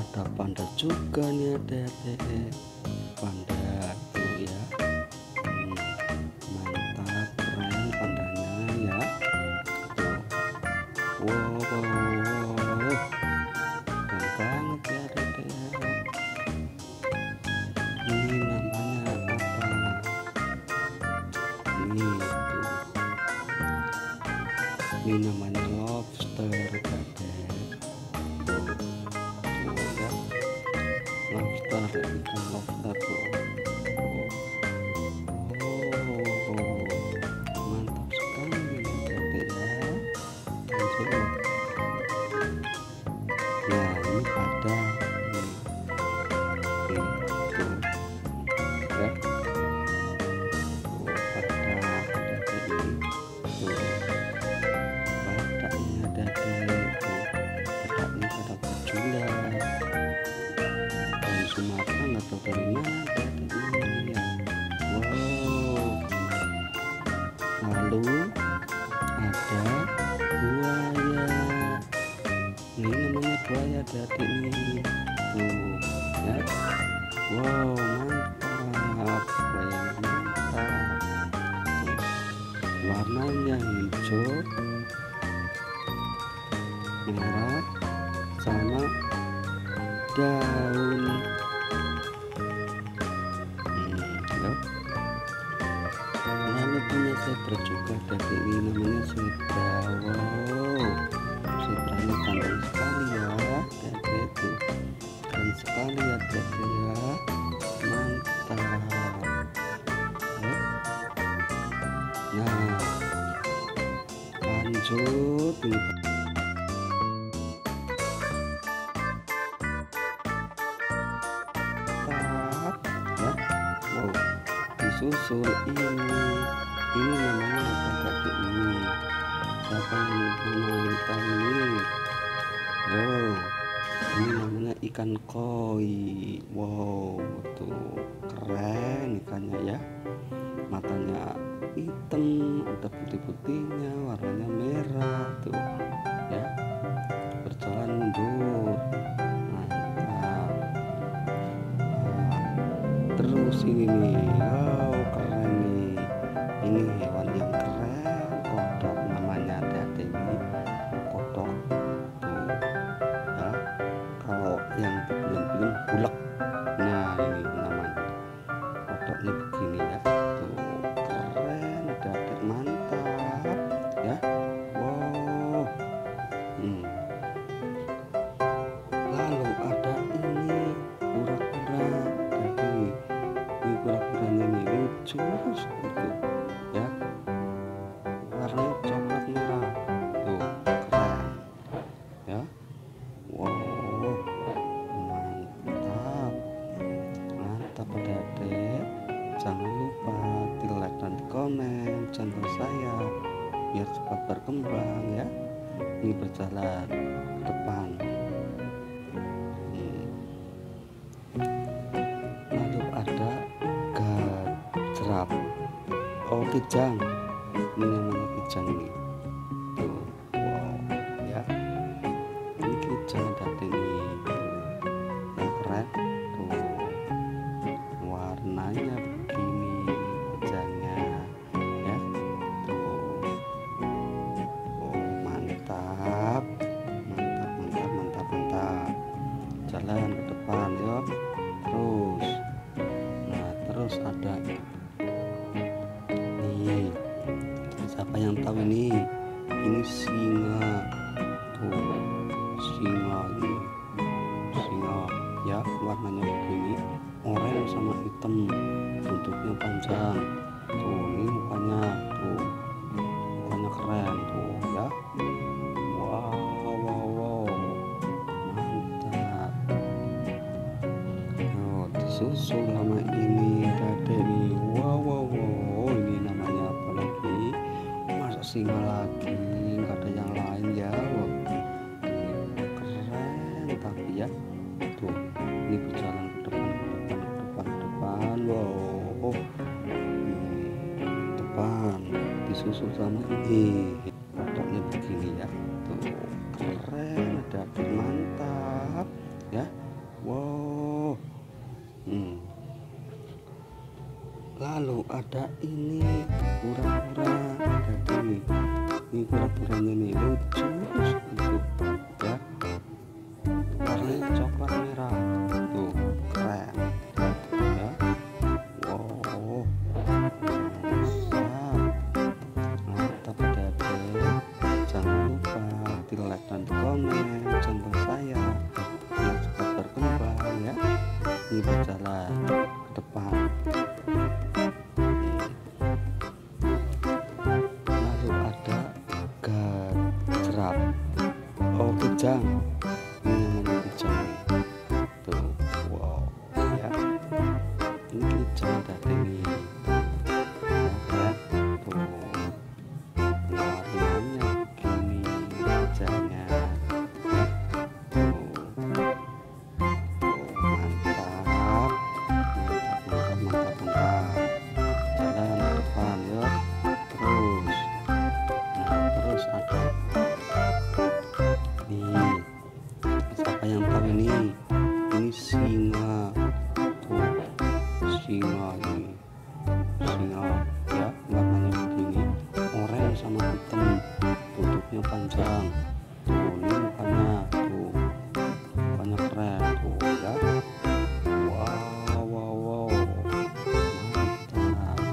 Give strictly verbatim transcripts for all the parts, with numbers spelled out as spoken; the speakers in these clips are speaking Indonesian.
ada panda juga nih adik-adik. Panda tuh ya. Hmm, mantap, keren pandanya ya. Tuh. Wow, wow, wow. Keren banget ya adik-adik ya. Ini namanya apa? Ini tuh. Ini namanya lobster adik-adik. Lobster, ikan lobster tuh. Oh, oh, mantap sekali adik-adik ya. Lanjut. Ya, ini pada ini, ini tuh ya. Oh, pada adik-adik ini tuh. Pada ini adik-adik tuh. Pada ini pada berjulang. Sumatera nggak tahu dari mana adik-adik ini ya. Wow. Lalu ada buaya. Ini namanya buaya adik-adik ini tuh ya. Wow, mantap, buaya mantap. Tuh. Warnanya hijau, merah, sama daun. Lalu punya zebra juga dari ini namanya zebra. Wow, zebranya ganteng sekali ya dari itu, keren sekali ya dari ya, mantap. Nah, lanjut ini ya. Wow, disusul ini ini namanya apa adik ini? Siapa yang mau tahu ini? Oh, ini namanya ikan koi. Wow, tuh keren ikannya ya. Matanya hitam, ada putih-putihnya, warnanya merah tuh ya. Berjalan mundur, mantap. Nah, terus ini nih, wow keren nih. Ini hewan yang keren, kodok namanya adik-adik ini, kodok tuh ya. Kalau yang belum-belum bulek, nah ini namanya kodoknya begini ya. Tuh keren adik-adik, mantap ya. Wow. Hmm. Lalu ada ini kura-kura dari ini kura-kuranya nih lucu gitu ya, warnanya coklat merah tuh, keren ya. Wow, mantap mantap adik-adik. Jangan lupa di like dan di komen channel saya biar cepat berkembang ya. Ini berjalan ke depan. Hmm. Lalu ada gajrap, oh kijang, ini namanya kijang ini tuh. Wow ya, ini kijang tadi nih tuh yang keren tuh, warnanya begini kijangnya ya tuh. Oh mantap mantap mantap mantap mantap. Jalan ke depan yuk terus. Nah terus ada nih, siapa yang tahu ini? Ini singa tuh, singa ini singa ya, warnanya begini oranye sama hitam, bentuknya panjang tuh. Ini mukanya tuh, mukanya keren tuh ya. Wow wow wow, mantap. Oh, disusul sama ini ada nih. Wow wow wow, ini namanya apa lagi? Masa singa lagi, nggak ada yang lain ya. Wow, ini keren tapi ya tuh, ini berjalan ke depan ke depan ke depan ke depan. Wow, ini depan disusul sama ini, kodoknya begini ya tuh, keren ada mantap ya. ada ini kura-kura, ada nih ini kura-kuranya nih lucu gitu ya, warnanya coklat merah tuh, keren ya. Wow, mantap, mantap adik-adik. Jangan lupa di like dan di komen channel saya biar cepat berkembang ya. Ini berjalan ke depan. Lalu ada gajrap, oh kijang, ini namanya kijang nih tuh. Wow ya, ini kijang tadi nih ya, tuh warnanya begini kijangnya tuh. Oh, mantap mantap mantap mantap mantap, jalan ke depan ya terus. Nah terus ada nih, siapa yang tahu ini ini singa tuh, singa ini singa ya, warnanya begini oranye sama hitam, tutupnya panjang tuh, ini mukanya tuh, mukanya keren tuh ya. Wow wow wow, mantap.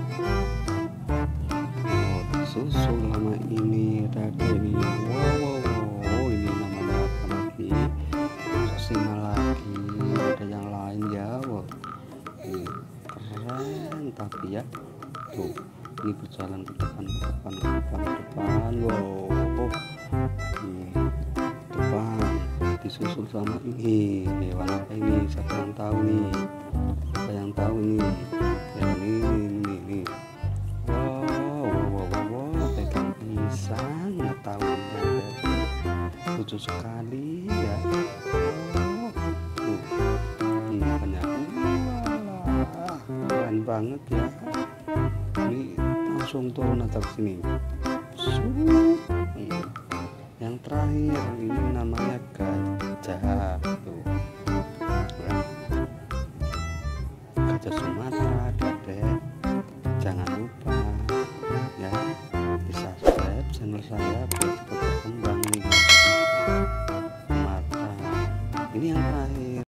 Oh, disusul sama ini tadi ini. Wow wow wow, ini namanya apa lagi, singa lagi, ada yang lain ya. Wow, ini keren tapi ya tuh, ini berjalan ke depan ke depan ke depan ke depan. Wow, ini depan disusul sama ini hewan apa ini, siapa yang tahu nih, siapa yang tahu nih ya, ini ini ini. Wow wow wow wow, pegang pisang tahunya lucu sekali ya. Oh, tuh ini banyak, wah keren banget ya. Ini langsung turun atas sini. Sup. Hmm. Yang terakhir ini namanya gajah tuh ya. Gajah Sumatera dedek. Jangan lupa ya di subscribe channel saya biar cepat berkembang nih Sumatera. Ini yang terakhir